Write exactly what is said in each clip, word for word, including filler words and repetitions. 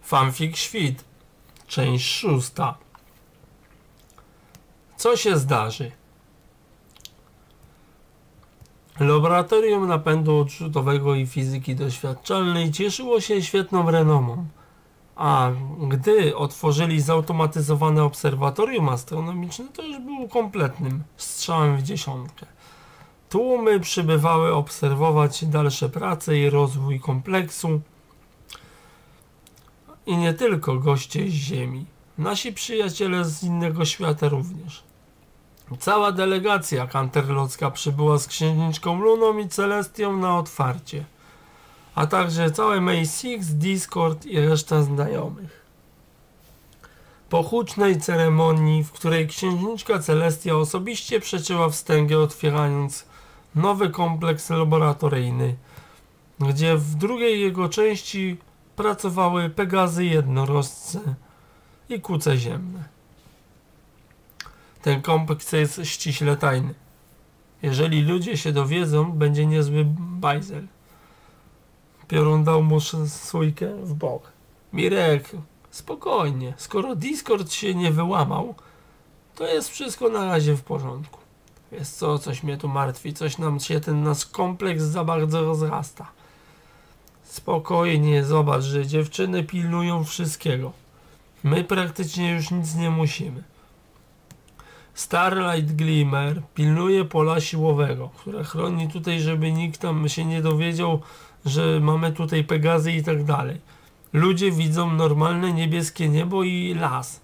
Fanfic Świt, część szósta. Co się zdarzy? Laboratorium napędu odrzutowego i fizyki doświadczalnej cieszyło się świetną renomą, a gdy otworzyli zautomatyzowane obserwatorium astronomiczne, to już był kompletnym strzałem w dziesiątkę. Tłumy przybywały obserwować dalsze prace i rozwój kompleksu. I nie tylko goście z Ziemi. Nasi przyjaciele z innego świata również. Cała delegacja kanterlocka przybyła z księżniczką Luną i Celestią na otwarcie, a także całe May Six, Discord i reszta znajomych. Po hucznej ceremonii, w której księżniczka Celestia osobiście przeczyła wstęgę, otwierając nowy kompleks laboratoryjny, gdzie w drugiej jego części pracowały Pegazy jednorożce i kuce ziemne. Ten kompleks jest ściśle tajny. Jeżeli ludzie się dowiedzą, będzie niezły bajzel. Piorun dał mu sójkę w bok. Mirek, spokojnie. Skoro Discord się nie wyłamał, to jest wszystko na razie w porządku. Wiesz co, coś mnie tu martwi. Coś nam się ten nasz kompleks za bardzo rozrasta. Spokojnie, zobacz, że dziewczyny pilnują wszystkiego. My praktycznie już nic nie musimy. Starlight Glimmer pilnuje pola siłowego, które chroni tutaj, żeby nikt tam się nie dowiedział, że mamy tutaj Pegazy i tak dalej. Ludzie widzą normalne niebieskie niebo i las.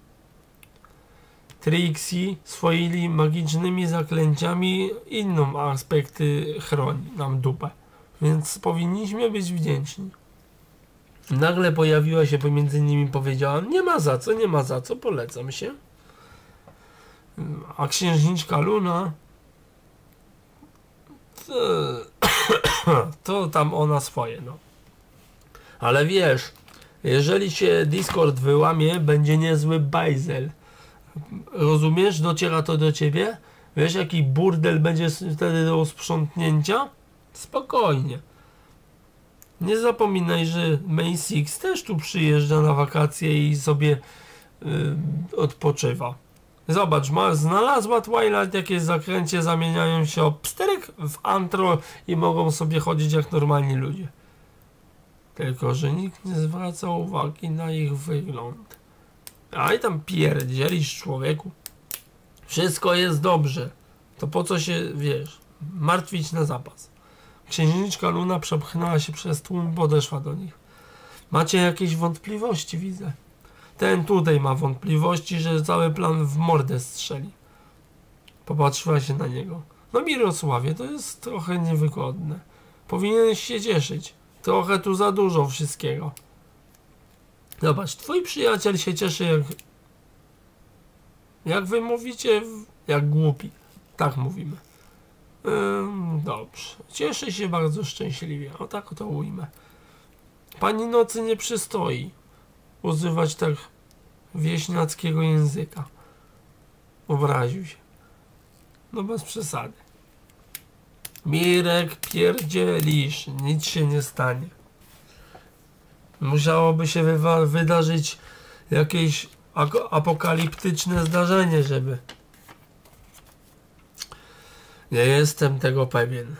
Trixie swoimi magicznymi zaklęciami inną aspekty chroni nam dupę. Więc powinniśmy być wdzięczni. Nagle pojawiła się pomiędzy nimi, powiedziała: nie ma za co, nie ma za co, polecam się. A księżniczka Luna to, to tam ona swoje, no. Ale wiesz, jeżeli się Discord wyłamie, będzie niezły bajzel. Rozumiesz? Dociera to do ciebie? Wiesz, jaki burdel będzie wtedy do sprzątnięcia? Spokojnie. Nie zapominaj, że May Six też tu przyjeżdża na wakacje i sobie yy, odpoczywa. Zobacz, ma, znalazła Twilight jakieś zakręcie, zamieniają się o psterek w antro i mogą sobie chodzić jak normalni ludzie. Tylko że nikt nie zwraca uwagi na ich wygląd. A i tam pierdzielisz, człowieku. Wszystko jest dobrze. To po co się, wiesz, martwić na zapas. Księżniczka Luna przepchnęła się przez tłum, podeszła do nich. Macie jakieś wątpliwości, widzę. Ten tutaj ma wątpliwości, że cały plan w mordę strzeli. Popatrzyła się na niego. No Mirosławie, to jest trochę niewygodne. Powinieneś się cieszyć. Trochę tu za dużo wszystkiego. Zobacz, twój przyjaciel się cieszy jak... Jak wy mówicie? Jak głupi. Tak mówimy. Ym, dobrze. Cieszy się bardzo szczęśliwie. O tak to ujmę. Pani nocy nie przystoi używać tak wieśniackiego języka. Obraził się. No bez przesady. Mirek, pierdzielisz. Nic się nie stanie. Musiałoby się wydarzyć jakieś apokaliptyczne zdarzenie, żeby... Nie jestem tego pewien.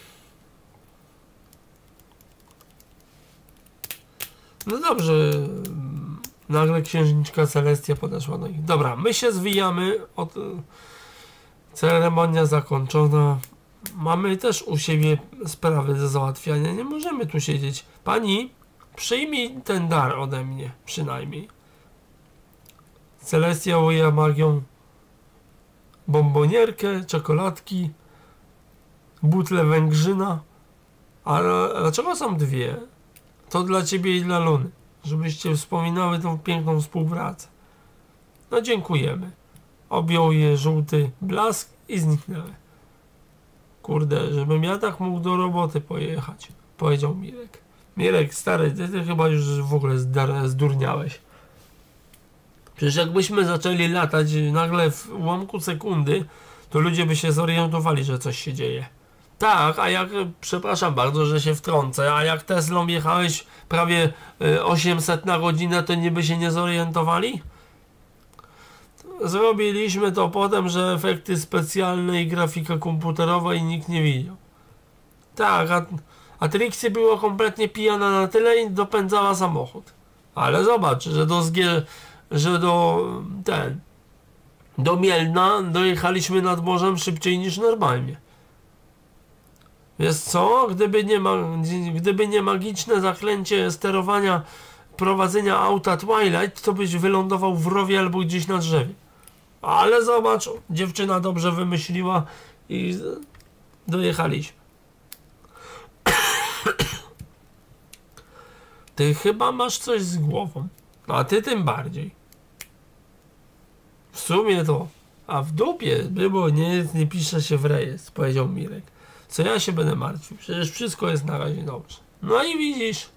No dobrze. Nagle księżniczka Celestia podeszła do nich. Dobra, my się zwijamy. Od... Ceremonia zakończona. Mamy też u siebie sprawy do załatwiania. Nie możemy tu siedzieć. Pani, przyjmij ten dar ode mnie. Przynajmniej. Celestia ujęła magią bombonierkę, czekoladki, butlę węgrzyna. A dlaczego są dwie? To dla ciebie i dla Luny. Żebyście wspominały tą piękną współpracę. No dziękujemy. Objął je żółty blask i zniknęły. Kurde, żebym ja tak mógł do roboty pojechać, powiedział Mirek. Mirek, stary, ty, ty chyba już w ogóle zdurniałeś. Przecież jakbyśmy zaczęli latać nagle w ułamku sekundy, to ludzie by się zorientowali, że coś się dzieje. Tak, a jak, przepraszam bardzo, że się wtrącę, a jak Teslą jechałeś prawie y, osiemset na godzinę, to niby się nie zorientowali? Zrobiliśmy to potem, że efekty specjalne i grafika komputerowa i nikt nie widział. Tak, a, a Trixie była kompletnie pijana na tyle i dopędzała samochód. Ale zobacz, że do zgier... że do... ten... do Mielna dojechaliśmy nad morzem szybciej niż normalnie. Wiesz co? Gdyby nie, ma, gdyby nie magiczne zaklęcie sterowania prowadzenia auta Twilight, to byś wylądował w rowie albo gdzieś na drzewie. Ale zobacz, dziewczyna dobrze wymyśliła i dojechaliśmy. Ty chyba masz coś z głową, a ty tym bardziej. W sumie to, a w dupie było, nie, nie pisze się w rejestr, powiedział Mirek. Co ja się będę martwił? Przecież wszystko jest na razie dobrze. No i widzisz.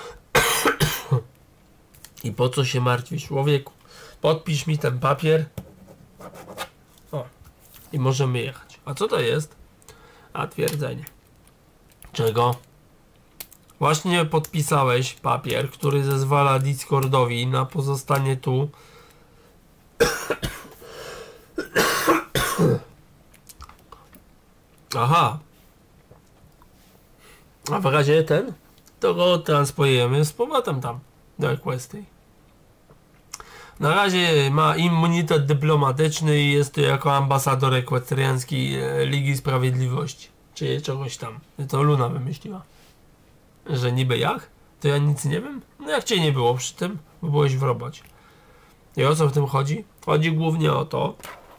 I po co się martwisz, człowieku? Podpisz mi ten papier. O. I możemy jechać. A co to jest? A twierdzenie. Czego? Właśnie podpisałeś papier, który zezwala Discordowi na pozostanie tu. Aha. A w razie ten, to go transportujemy z powrotem tam, do Equestrii. Na razie ma immunitet dyplomatyczny i jest tu jako ambasador ekwestriański Ligi Sprawiedliwości. Czy czegoś tam. To Luna wymyśliła. Że niby jak? To ja nic nie wiem? No jak cię nie było przy tym, bo byłeś w robocie. I o co w tym chodzi? Chodzi głównie o to,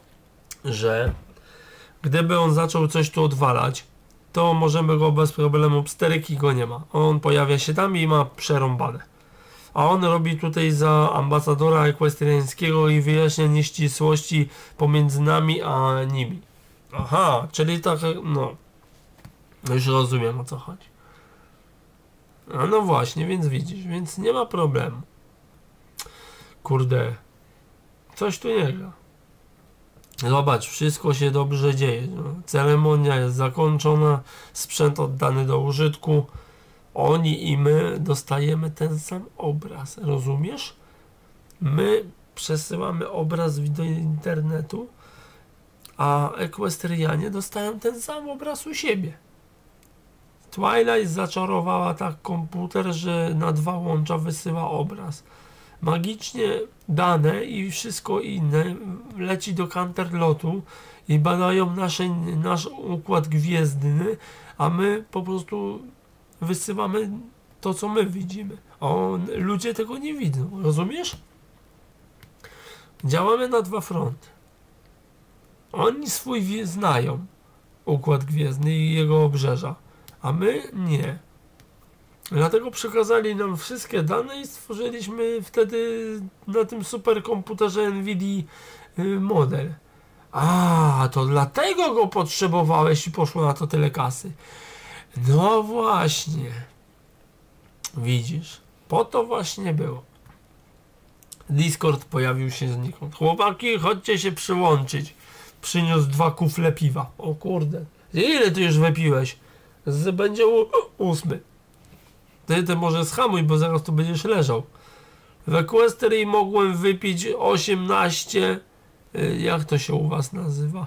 że gdyby on zaczął coś tu odwalać, to możemy go bez problemu, psteryki go nie ma. On pojawia się tam i ma przerąbane. A on robi tutaj za ambasadora ekwestriańskiego i wyjaśnia nieścisłości pomiędzy nami a nimi. Aha, czyli tak, no. Już rozumiem, o co chodzi. A no właśnie, więc widzisz, więc nie ma problemu. Kurde. Coś tu nie gra. Zobacz, wszystko się dobrze dzieje. No, ceremonia jest zakończona, sprzęt oddany do użytku. Oni i my dostajemy ten sam obraz, rozumiesz? My przesyłamy obraz do internetu, a ekwestrianie dostają ten sam obraz u siebie. Twilight zaczarowała tak komputer, że na dwa łącza wysyła obraz. Magicznie dane i wszystko inne leci do Canterlotu i badają nasze, nasz układ gwiezdny, a my po prostu wysyłamy to, co my widzimy. A on, ludzie tego nie widzą, rozumiesz? Działamy na dwa fronty. Oni swój znają układ gwiezdny i jego obrzeża, a my nie. Dlatego przekazali nam wszystkie dane i stworzyliśmy wtedy na tym superkomputerze Nvidia model. A, to dlatego go potrzebowałeś i poszło na to tyle kasy. No właśnie. Widzisz, po to właśnie było. Discord pojawił się znikąd. Chłopaki, chodźcie się przyłączyć. Przyniósł dwa kufle piwa. O kurde. Ile ty już wypiłeś? Z, będzie u, ósmy. Ty, ty może schamuj, bo zaraz tu będziesz leżał. W Equestrii mogłem wypić osiemnaście. Jak to się u was nazywa?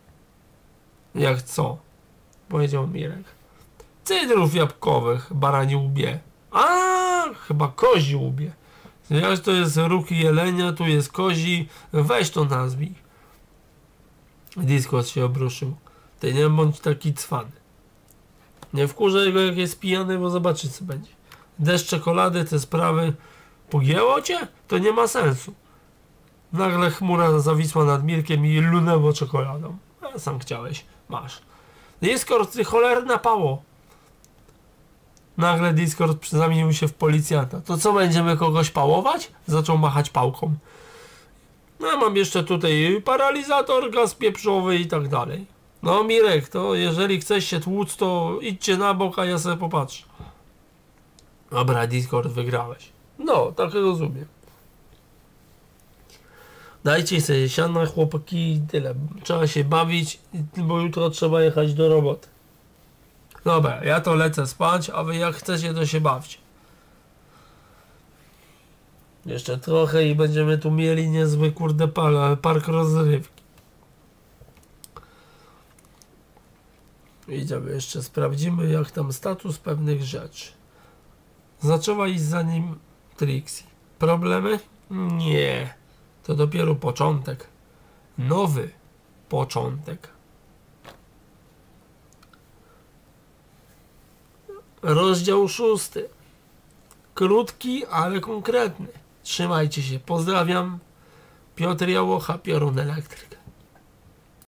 Jak co? Powiedział Mirek. Cydrów jabłkowych, barani łbie. A, chyba kozi łbie. Jak to jest róg jelenia, tu jest kozi. Weź to nazwij. Discord się obruszył. Ty nie bądź taki cwany. Nie wkurzaj go, jak jest pijany, bo zobaczy, co będzie. Deszcz czekolady, te sprawy. Pogięło cię? To nie ma sensu. Nagle chmura zawisła nad Mirkiem i lunęło czekoladą. A sam chciałeś. Masz. Discord, ty cholerna pało. Nagle Discord zamienił się w policjanta. To co, będziemy kogoś pałować? Zaczął machać pałką. No ja mam jeszcze tutaj paralizator, gaz pieprzowy i tak dalej. No Mirek, to jeżeli chcesz się tłuc, to idźcie na bok, a ja sobie popatrzę. Dobra, Discord, wygrałeś. No, tak rozumiem. Dajcie sobie siana, chłopaki, i tyle. Trzeba się bawić, bo jutro trzeba jechać do roboty. Dobra, ja to lecę spać, a wy jak chcecie, to się bawcie. Jeszcze trochę i będziemy tu mieli niezły kurde park rozrywki. Idziemy jeszcze, sprawdzimy jak tam status pewnych rzeczy. Zaczęła iść za nim Trixie. Problemy? Nie. To dopiero początek. Nowy początek. Rozdział szósty. Krótki, ale konkretny. Trzymajcie się. Pozdrawiam. Piotr Jałocha, Piorun Elektryk.